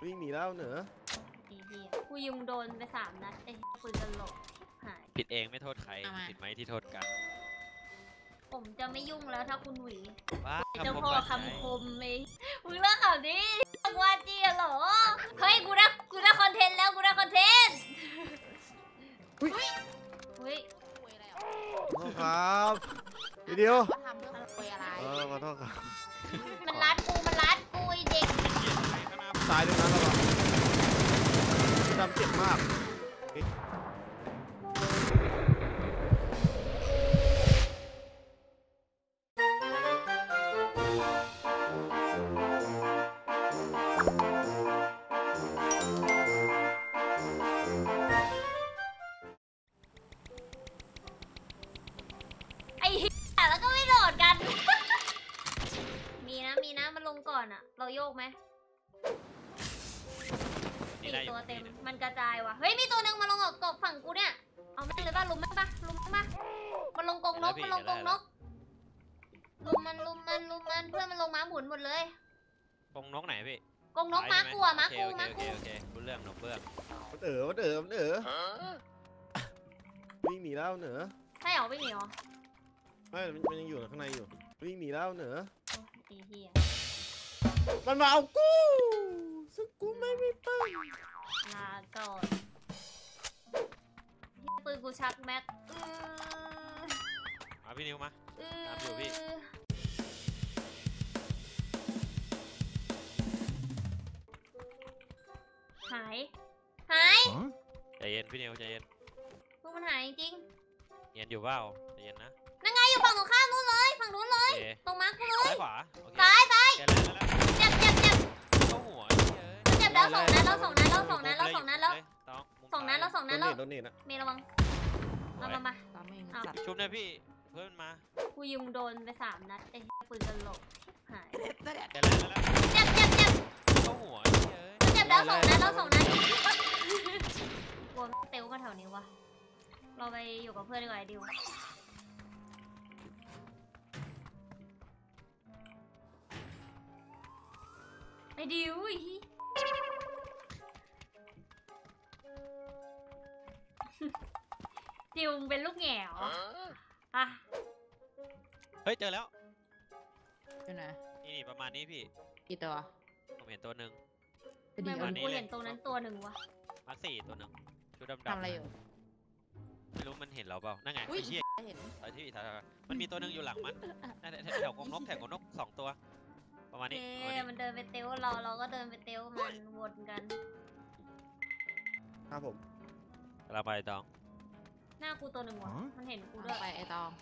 วิ่งหนีแล้วเหนือกูยิงโดนไป3 นัดไอ้ปืนตลกหายผิดเองไม่โทษใครผิดไหมที่โทษกันผมจะไม่ยุ่งแล้วถ้าคุณหวีจะพอคำคมไหมมึงเลิกข่าวนี้ว่าจีเหรอเฮ้ยกูได้คอนเทนต์แล้วกูได้คอนเทนต์เฮ้ยขอโทษครับวิดีโอทำเพื่อคุยอะไรขอโทษครับมันรัดกูไอเด็กตายด้วยนะเราดำเจ็บมากแล้วก็ไม่โดดกัน มีนะมันลงก่อนอะเราโยกไหม4 ตัวเต็มมันกระจายว่ะเฮ้ยมีตัวหนึ่งมาลงกบฝั่งกูเนี่ยเอาแม่งเลยป่ะลุมมันมันลงกรงนกลุมมันเพื่อนมันลงม้าหมุนหมดเลยกรงนกไหนพี่กรงนกม้ากูอะม้ากูกูเรื่องนกเบื้องมันวิ่งหนีแล้วเหนือใช่หรอวิ่งหนีหรอไม่มันยังอยู่ข้างในอยู่วิ่งหนีแล้วเหนือมันมาเอากูซึ่งกูไม่มีปืนลาก่อนปืนกูชักแม็กมาพี่นิวมาตามอยู่พี่หายใจเย็นพี่นิวใจเย็นพวกมันหายจริงเย็นอยู่เปล่าใจเย็นนะนั่งไงอยู่ฝั่งตรงข้ามนู้นเลยฝั่งนู้นเลยตรงมาร์คเลยซ้ายขวาซ้ายเจ็บเข้าหัวเจ็บแล้ว2 นัดแล้ว2 นัดแล้ว2 นัดแล้ว2 นัดแล้วเมย์ระวังเอามาชุบเนี่ยพี่เพื่อนมากูยิงโดนไป3 นัดไอ้ปืนตลกหายเจ็บเข้าหัวเจ็บแล้ว2 นัดกลัวเตลมาแถวนี้วะเราไปอยู่กับเพื่อนดีกว่าดิวไอ้ดิวดิวเป็นลูกแง่เหรออะเฮ้ยเจอแล้วอยู่ไหนนี่ประมาณนี้พี่กี่ตัวผมเห็นตัวหนึ่งไม่เหมือนกูเห็นตรงนั้นตัวหนึ่งวะมา4 ตัวหนึ่งชุดดำทำอะไรอยู่ไม่รู้มันเห็นเราเปล่านั่งไงไอ้เหี้ยเห็นมันมีตัวหนึ่งอยู่หลังมันแถวกรงนก2 ตัวประมาณนี้มันเดินไปเตลเราก็เดินไปเตลมันวนกันครับผมเราไปตองหน้ากูตัวหนึ่งวะมันเห็นกูด้วยไปไอ้ตอง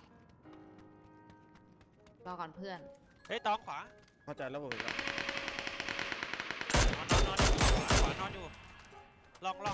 รอก่อนเพื่อนเฮ้ยตองขวาเข้าใจแล้วผมแล้วนอนอยู่ลอง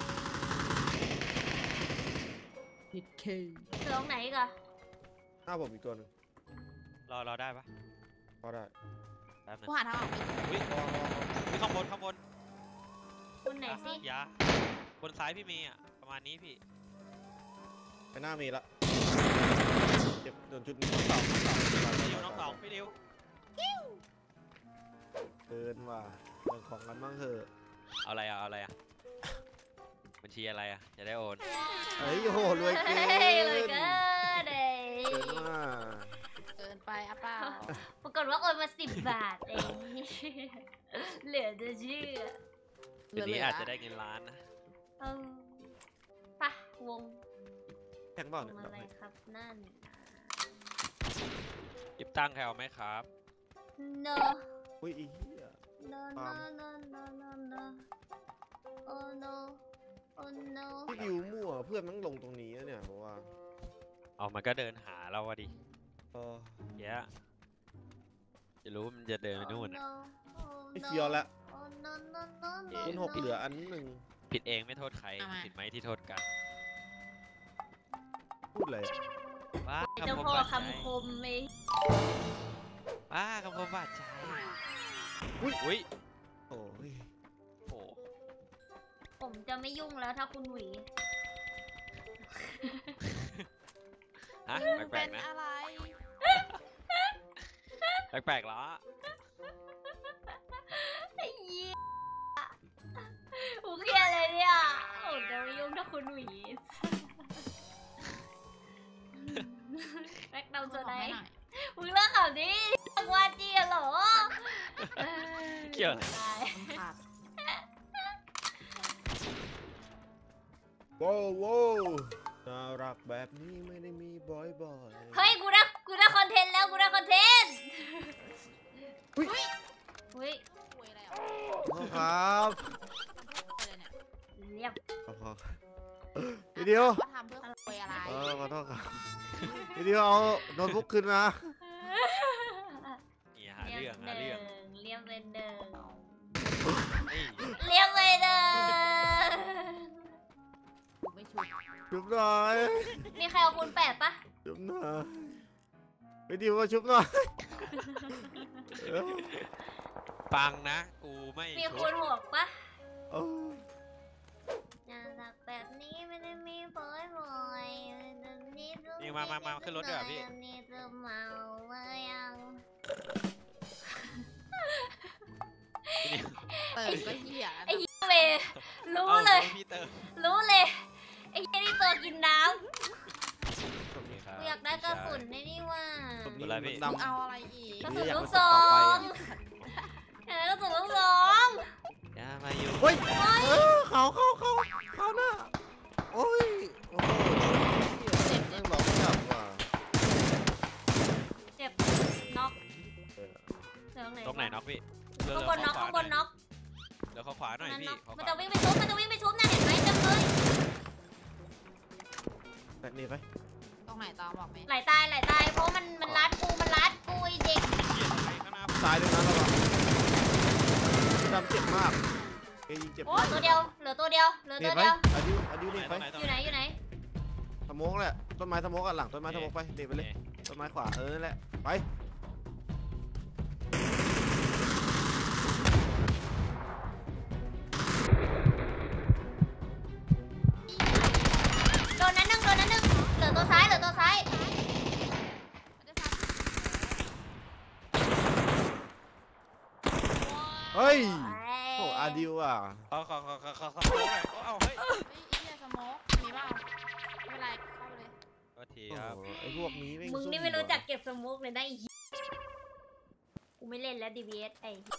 ผิดเคเจอตรงไหนกันหน้าผมอีกตัวหนึ่งรอได้ปะพอได้กูหาทางออกวิ่งข้างบนคุณไหนสิยาบนซ้ายพี่มีอ่ะประมาณนี้พี่ไปหน้ามีละเจ็บโดนจุดน้องสองพี่ดิวเกินว่ะเรื่องของกันบ้างเถอะเอาอะไรอ่ะบัญชีอะไรอ่ะจะได้โอนเฮ้ยโหรวยเกินเกินไปอ่ะเปล่าปรากฏว่าโอนมา10 บาทเองเหลือจะเชื่อทีนี้อาจจะได้เงินล้านนะปะวงแข่งบอลอะไรครับนั่นหยิบตั้งแถวไหมครับ no อุ้ยอีเหี้ย no oh no พี่ดิวมั่วเพื่อนมันลงตรงนี้เนี่ยเพราะว่าเอามันก็เดินหาเราดิเยอะจะรู้มันจะเดินไปนู่นไม่เฟียวละคุณ6เหลืออันนึงผิดเองไม่โทษใครผิดไหมที่โทษกันพูดอะไรว่าจะพอคำคมไหมว่าคำคมบาดใจอุ้ยโอ้ยผมจะไม่ยุ่งแล้วถ้าคุณหวีฮะแปลกๆนะแปลกๆเหรอกี่ยวอะไรตายขาดว้าวว้าวน่ารักแบบนี้ไม่ได้มีบ่อยๆเฮ้ยกูได้คอนเทนต์แล้วกูได้คอนเทนต์อุ๊ยอุ้ยคุยอะไรขอโทษครับอะไรเนี่ยเรียบขอโทษวิดีโอว่าทำเพื่อคุยอะไรขอโทษครับวิดีโอเอาโน้ตบุ๊กขึ้นมาเนี่ยหาเรื่องหาเรื่องเรียบเป็นเดิมนี่เรียบเลยเดิมไม่ชุบชุบหน่อยมีใครเอาคูณ8ปะชุบหน่อยวิดีโอชุบหน่อยเออฟังนะกูไม่มีชุคูบณ6ปะเอาน่ารักแบบนี้ไม่ได้มีบ่อยๆนี่มาขึ้นรถด้วยเหรอพี่นี่จะเมาเมื่อยังเติมก็เหี้ยไอ้เหี้ยเวรู้อาเลยพี่เติมรู้เลยไอ้เหี้ยนี่ตัวกินน้นี่ครับำกูอยากได้กระสุนในนี่ว่าคนนี้อะไรมันพี่ดำเอาอะไรอีกกระสุนอยากลูกไปซอต่อไปงกระสุนลูกซองอย่ามาอยู่เฮ้ยเขาหน้าโอ้ยโอ้โหเจ็บแม่งหลอกจับว่ะเจ็บน็อกเดี๋ยวตรงไหนน็อกพี่ข้างบนน็อกข้างบนน็อกเดี๋ยวเขาขวาหน่อยนั่นพี่น็อกเขาขมันวาจะวิ่งไปชุบมันจะวิ่งไปชุบนะเห็นไหมเต็มเลยแบบนี้ไปตรงไหนตอบอกไหมไหลตายเพราะมันรัดกูไอ้เด็กเกียร์อะไรข้างหน้าตายด้วยนะระวังดำเจ็บมากเอยิงเจ็บโอ้มากตัวเดียวเหลือตัวเดียวเน็ตไปเดียวอดิวไหนเน็ตไปตรงไหนอยู่ไหนสโมกแหละต้นไม้สโมกกันหลังต้นไม้สโมกไปเน็ตไปเลยต้นไม้ขวานั่นแหละไปโดนนั้นหนึ่งเหลือตัวซ้ายเฮ้ยโอ้อาดิวอ่ะเขาเอาเฮ้ยเฮ้ยไอ้เหี้ยสโมกมีเปล่าไม่เป็นไรเข้าไปเลยก็ทีโอ้ครับโหไอ้พวกนี้แม่งมึงสู้นี่ไม่รู้จักว่ะเก็บสมุกเลยนะไอ้เหี้ยกูไม่เล่นแล้ว DBS ไอ้เหี้ย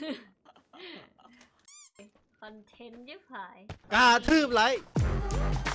คอนเทนต์ยิ่งหายกล้าทืบไร